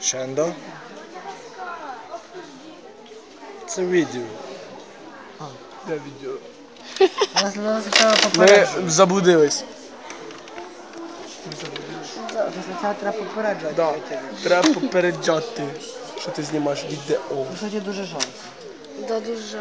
Scendo. Це відео. Де відео? Нас спочатку Ми попереджувати. заблудились. Спочатку треба попереджувати. Да. Треба попереджати, що ти знімаєш відео. Кстати, дуже жалко. Да, дуже.